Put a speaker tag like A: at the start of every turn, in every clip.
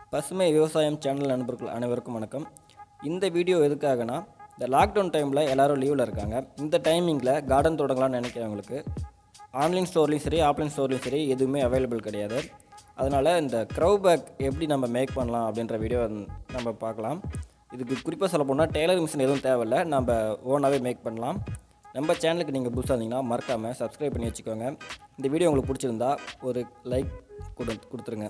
A: பசுமை விவசாயம் சேனல் நண்பர்கள் அனைவருக்கும் வணக்கம். இந்த வீடியோ எதுக்காகனா, இந்த லாக்டவுன் டைமில் எல்லோரும் லீவில் இருக்காங்க. இந்த டைமிங்கில் கார்டன் தொடங்கலாம்னு நினைக்கிறவங்களுக்கு ஆன்லைன் ஸ்டோர்லேயும் சரி ஆஃப்லைன் ஸ்டோர்லேயும் சரி எதுவுமே அவைலபிள் கிடையாது. அதனால் இந்த க்ரௌபேக் எப்படி நம்ம மேக் பண்ணலாம் அப்படின்ற வீடியோ நம்ம பார்க்கலாம். இதுக்கு குறிப்பாக சொல்ல போனால் டெய்லர் மிஷின் எதுவும் தேவையில்லை, நம்ம ஓனாகவே மேக் பண்ணலாம். நம்ம சேனலுக்கு நீங்கள் புதுசாக இருந்தீங்கன்னா மறக்காமல் சப்ஸ்கிரைப் பண்ணி வச்சுக்கோங்க. இந்த வீடியோ உங்களுக்கு பிடிச்சிருந்தா ஒரு லைக் கொடுத்துருங்க.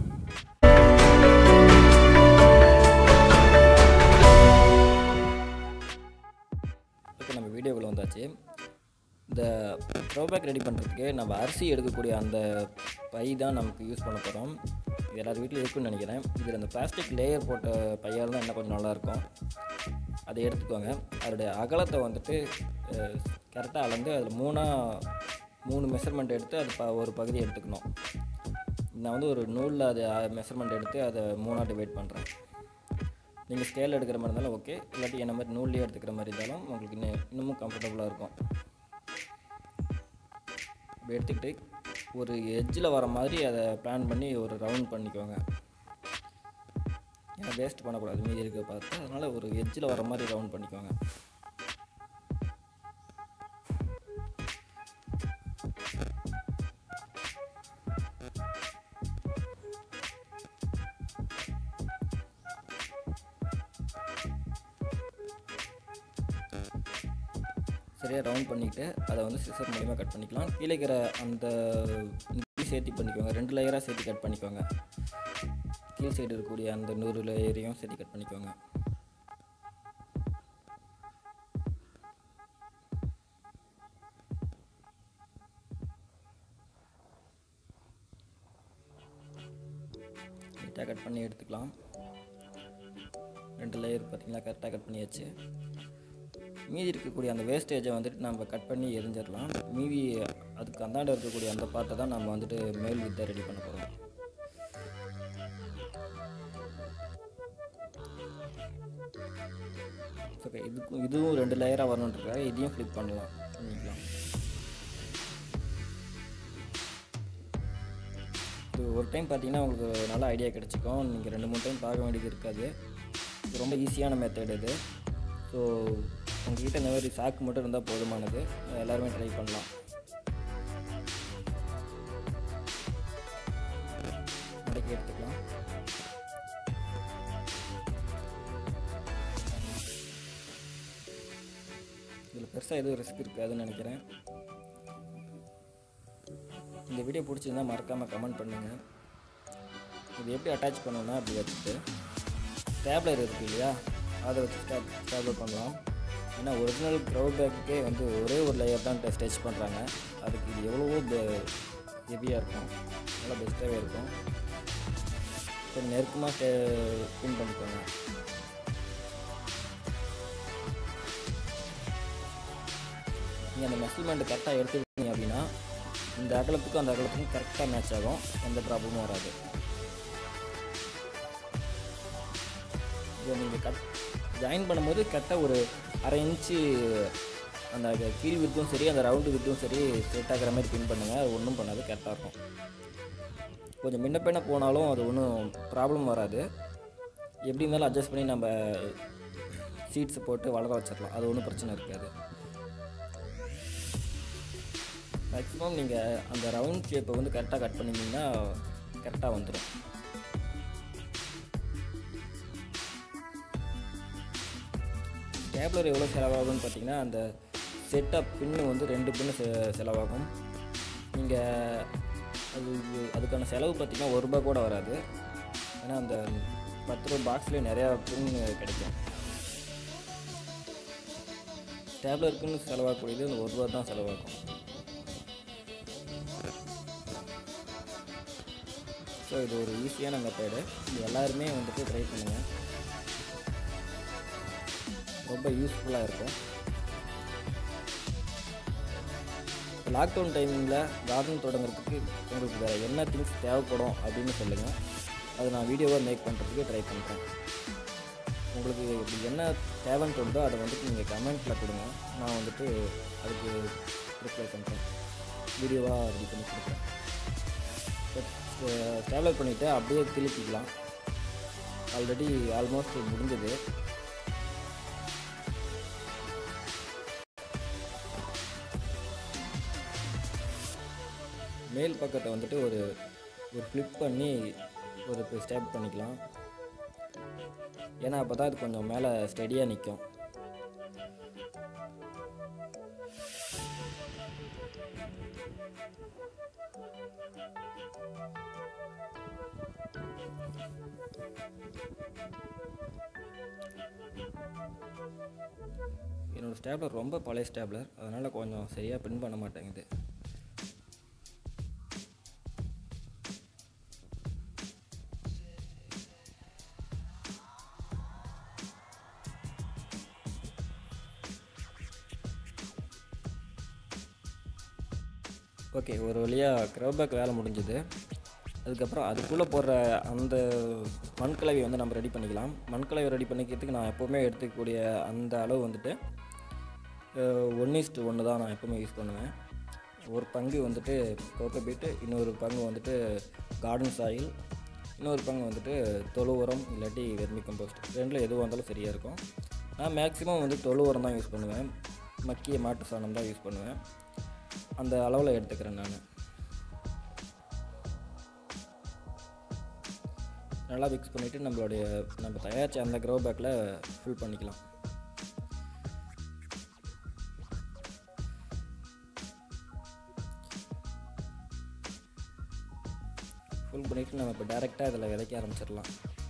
A: ஓகே, நம்ம வீடியோக்குள்ளே வந்தாச்சு. இந்த க்ரௌபேக் ரெடி பண்ணுறதுக்கு நம்ம அரிசி எடுக்கக்கூடிய அந்த பை தான் நமக்கு யூஸ் பண்ண போகிறோம். இது எல்லார் வீட்டிலும் இருக்குன்னு நினைக்கிறேன். இதில் அந்த பிளாஸ்டிக் லேயர் போட்ட பையால் தான் இன்னும் கொஞ்சம் நல்லாயிருக்கும். அதை எடுத்துக்கோங்க. அதோடைய அகலத்தை வந்துட்டு கரெக்டாக அளந்து அதில் மூணு மெஷர்மெண்ட் எடுத்து அது ஒரு பகுதி எடுத்துக்கணும். நான் வந்து ஒரு நூலில் அதை மெஷர்மெண்ட் எடுத்து அதை 3ஆக டிவைட் பண்ணுறேன். நீங்கள் ஸ்கேல் எடுக்கிற மாதிரி இருந்தாலும் ஓகே, இல்லாட்டி என்ன மாதிரி நூல்லேயே எடுத்துக்கிற மாதிரி இருந்தாலும் உங்களுக்கு இன்னமும் கம்ஃபர்டபுளாக இருக்கும். இப்படி எடுத்துக்கிட்டு ஒரு எட்ஜில் வர மாதிரி அதை பிளான் பண்ணி ஒரு ரவுண்ட் பண்ணிக்கோங்க. ஏன்னா வேஸ்ட் பண்ணக்கூடாது மீதி இருக்க பார்த்து, அதனால் ஒரு எட்ஜில் வர மாதிரி ரவுண்ட் பண்ணிக்கோங்க. சரியாக ரவுண்ட் பண்ணிவிட்டு அதை வந்து சிசர் மூலிமா கட் பண்ணிக்கலாம். கீழே இருக்கிற அந்த சேர்த்தி பண்ணிக்கோங்க. 2 லேயராக சேர்த்து கட் பண்ணிக்கோங்க. கீழ் சைடு இருக்கக்கூடிய அந்த 100 லேயரையும் சேர்த்து கட் பண்ணிக்கோங்க. நீட்டாக கட் பண்ணி எடுத்துக்கலாம். 2 லேயர் பார்த்திங்களா, கரெக்டாக கட் பண்ணியாச்சு. மீதி இருக்கக்கூடிய அந்த வேஸ்டேஜை வந்துட்டு நம்ம கட் பண்ணி எரிஞ்சிடலாம். மீதி அதுக்கு அந்தாண்ட இருக்கக்கூடிய அந்த பார்ட்டை தான் நம்ம வந்துட்டு மேல் வித்தை ரெடி பண்ண போகிறோம். ஓகே, இதுவும் 2 லேயராக வரணுன்றதுக்காக இதையும் ஃப்ளிப் பண்ணிக்கலாம். இது ஒரு டைம் பார்த்தீங்கன்னா உங்களுக்கு நல்ல ஐடியா கிடச்சிக்கும். நீங்கள் 2-3 டைம் பார்க்க வேண்டியது இருக்காது. இது ரொம்ப ஈஸியான மெத்தட் இது. ஸோ உங்கள்கிட்ட இந்த மாதிரி சாக்கு மட்டும் இருந்தால் போதுமானது. எல்லாருமே ட்ரை பண்ணலாம். மடக்கி எடுத்துக்கலாம். இதில் பெருசாக எதுவும் ரிஸ்க் இருக்காதுன்னு நினைக்கிறேன். இந்த வீடியோ பிடிச்சிருந்தால் மறக்காமல் கமெண்ட் பண்ணுங்கள். இது எப்படி அட்டாச் பண்ணணுன்னா அப்படி வச்சுட்டு ஸ்டேப்லர் இருக்குது இல்லையா, அதை வச்சு ஸ்டேப்லர் பண்ணலாம். ஏன்னா ஒரிஜினல் க்ரௌபேக்கே வந்து ஒரே ஒரு லேயர் தான் ஸ்டிச் பண்ணுறாங்க. அதுக்கு இது எவ்வளவோ ஹெவியாக இருக்கும், நல்லா பெஸ்ட்டாகவே இருக்கும். கொஞ்சம் நெருக்கமாக பின் பண்ணிக்கோங்க. நீங்கள் அந்த மெஷர்மெண்ட் கரெக்டாக எடுத்துக்கிட்டீங்க அப்படின்னா இந்த அகலத்துக்கும் அந்த அகலத்துக்கும் கரெக்டாக மேட்ச் ஆகும். எந்த ப்ராப்ளமும் வராது. இதை நீங்கள் ஜாயின் பண்ணும்போது கரெக்டாக ஒரு 1/2 இன்ச்சு அந்த கீழ் வித்தும் சரி அந்த ரவுண்டு வித்தும் சரி செட் ஆகிற மாதிரி பின் பண்ணுங்கள். அது ஒன்றும் பண்ணாது, கரெக்டாக இருக்கும். கொஞ்சம் முன்ன பின்ன போனாலும் அது ஒன்றும் ப்ராப்ளம் வராது. எப்படி இருந்தாலும் அட்ஜஸ்ட் பண்ணி நம்ம சீட்ஸ் போட்டு வளர வச்சிடலாம். அது ஒன்றும் பிரச்சனை இருக்காது. மேக்ஸிமம் நீங்கள் அந்த ரவுண்ட் ஷேப்பை வந்து கரெக்டாக கட் பண்ணிங்கன்னா கரெக்டாக வந்துடும். ஸ்டேப்லர் எவ்வளோ செலவாகும்னு பார்த்தீங்கன்னா, அந்த செட்டப் பின்னு வந்து 2 பின்னு செலவாகும். நீங்கள் அதுக்கான செலவு பார்த்திங்கன்னா ₹1 கூட வராது. ஏன்னா அந்த 10 ரூபா பாக்ஸ்லேயே நிறையா பின் கிடைக்கும். ஸ்டேப்லருக்குன்னு செலவாகக்கூடியது அந்த ₹1 தான் செலவாகும். ஸோ இது ஒரு ஈஸியான மெத்தடு. இது எல்லாருமே வந்துட்டு ட்ரை பண்ணுங்கள். ரொம்ப யூஸ்ஃபுல்லாக இருக்கும். லாக்டவுன் டைமிங்கில் கார்டன் தொடங்குறதுக்கு உங்களுக்கு வேறு என்ன திங்ஸ் தேவைப்படும் அப்படின்னு சொல்லுங்கள். அதை நான் வீடியோவாக மேக் பண்ணுறதுக்கு ட்ரை பண்ணுறேன். உங்களுக்கு இப்படி என்ன தேவைன்னு தோணுதோ அதை வந்துட்டு நீங்கள் கமெண்ட்டில் கொடுங்க. நான் வந்துட்டு அதுக்கு ரிப்ளை பண்ணுறேன், வீடியோவாக ரெடி பண்ணி கொடுக்குறேன். ட்ராவல் பண்ணிவிட்டு அப்படியே திருப்பிக்கலாம். ஆல்ரெடி ஆல்மோஸ்ட் முடிஞ்சது. மேல் பக்கத்தை வந்துட்டு ஒரு ஃப்ளிப் பண்ணி ஒரு ஸ்டெப் பண்ணிக்கலாம். ஏன்னா அப்போ தான் அது கொஞ்சம் மேலே ஸ்டெடியாக நிற்கும். என்னோடய ஸ்டேப்லர் ரொம்ப பழைய ஸ்டேப்லர், அதனால் கொஞ்சம் சரியாக பின் பண்ண மாட்டேங்குது. ஓகே, ஒரு வழியாக க்ரோபேக் வேலை முடிஞ்சுது. அதுக்கப்புறம் அதுக்குள்ளே போடுற அந்த மண்கலவை வந்து நம்ம ரெடி பண்ணிக்கலாம். மண்கலவை ரெடி பண்ணிக்கிறதுக்கு நான் எப்போவுமே எடுத்துக்கக்கூடிய அந்த அளவு வந்துட்டு 1:1 தான் நான் எப்போவுமே யூஸ் பண்ணுவேன். ஒரு பங்கு வந்துட்டு கோகோபீட்டு, இன்னொரு பங்கு வந்துட்டு கார்டன் சாயில், இன்னொரு பங்கு வந்துட்டு தொழு உரம் இல்லாட்டி வெர்மி கம்போஸ்ட். ரெண்டில் எதுவாக இருந்தாலும் சரியாக இருக்கும். நான் மேக்ஸிமம் வந்து தொழு உரம் தான் யூஸ் பண்ணுவேன், மக்கிய மாட்டு சாணம் தான் யூஸ் பண்ணுவேன். அந்த அளவில் எடுத்துக்கிறேன் நான். நல்லா மிக்ஸ் பண்ணிவிட்டு நம்ம தயாரித்த அந்த க்ரோ பேக்கில் ஃபில் பண்ணிக்கலாம். ஃபில் பண்ணிவிட்டு நம்ம இப்போ டைரெக்டாக இதில் விதைக்க ஆரம்பிச்சிடலாம்.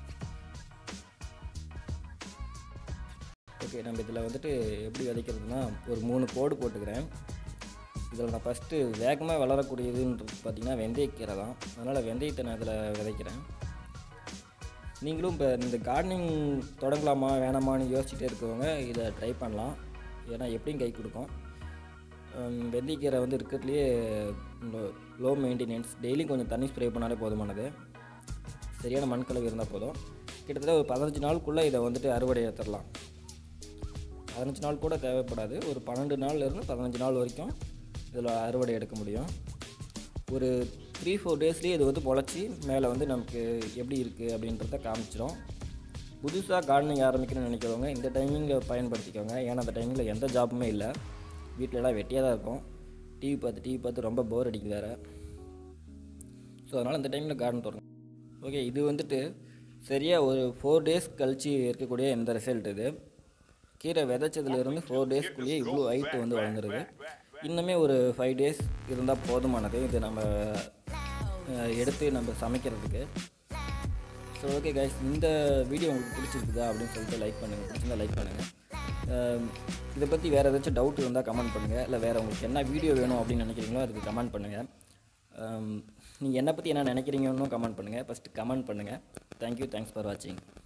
A: ஓகே, நம்ம இதில் வந்துட்டு எப்படி விதைக்கிறதுனா ஒரு 3 கோடு போட்டுக்கிறேன். இதில் நான் ஃபஸ்ட்டு வேகமாக வளரக்கூடியதுன்றது பார்த்திங்கன்னா வெந்தயக்கீரை தான். அதனால் வெந்தயத்தை நான் இதில் விதைக்கிறேன். நீங்களும் இப்போ இந்த கார்டனிங் தொடங்கலாமா வேணாமான்னு யோசிச்சுட்டே இருக்கவங்க இதை ட்ரை பண்ணலாம். ஏன்னா எப்படியும் கை கொடுக்கும். வெந்தயக்கீரை வந்து இருக்கிறதுலையே லோ மெயின்டெனன்ஸ், டெய்லியும் கொஞ்சம் தண்ணி ஸ்ப்ரே பண்ணாலே போதுமானது. சரியான மண்கலவை இருந்தால் போதும். கிட்டத்தட்ட ஒரு 15 நாளுக்குள்ளே இதை வந்துட்டு அறுவடை எடுத்துடலாம். 15 நாள் கூட தேவைப்படாது, ஒரு 12 நாள்லேருந்து 15 நாள் வரைக்கும் இதில் அறுவடை எடுக்க முடியும். ஒரு 3-4 டேஸ்லேயே இது வந்து முளைச்சி மேலே வந்து நமக்கு எப்படி இருக்குது அப்படின்றத காமிச்சிடும். புதுசாக கார்டனிங் ஆரம்பிக்கணும்னு நினைக்கிறவங்க இந்த டைமிங்கில் பயன்படுத்திக்கோங்க. ஏன்னா அந்த டைமிங்கில் எந்த ஜாப்புமே இல்லை, வீட்டிலலாம் வெட்டியாக தான் இருக்கும். டிவி பார்த்து ரொம்ப போர் அடிக்குது வேறு. ஸோ அதனால் இந்த டைமில் கார்டன் தொடங்க. ஓகே, இது வந்துட்டு சரியாக ஒரு 4 டேஸ் கழித்து இருக்கக்கூடிய இந்த ரிசல்ட். இது கீரை விதைச்சதுலேருந்து 4 டேஸ்க்குள்ளேயே இவ்வளோ ஹைட்டு வந்து வளர்ந்துருது. இன்னுமே ஒரு 5 டேஸ் இருந்தால் போதுமானது இது நம்ம எடுத்து நம்ம சமைக்கிறதுக்கு. ஸோ ஓகே கைஸ், இந்த வீடியோ உங்களுக்கு பிடிச்சிருக்குதா அப்படின்னு சொல்லிட்டு லைக் பண்ணுங்கள். பிடிச்சிருந்தா லைக் பண்ணுங்கள். இதை பற்றி வேறு ஏதாச்சும் டவுட் இருந்தால் கமெண்ட் பண்ணுங்கள். இல்லை வேறு உங்களுக்கு என்ன வீடியோ வேணும் அப்படின்னு நினைக்கிறீங்களோ அதுக்கு கமெண்ட் பண்ணுங்கள். நீங்கள் என்னை பற்றி என்ன நினைக்கிறீங்கன்னு கமெண்ட் பண்ணுங்கள். ஃபஸ்ட்டு கமெண்ட் பண்ணுங்கள். தேங்க்யூ, தேங்க்ஸ் ஃபார் வாட்சிங்.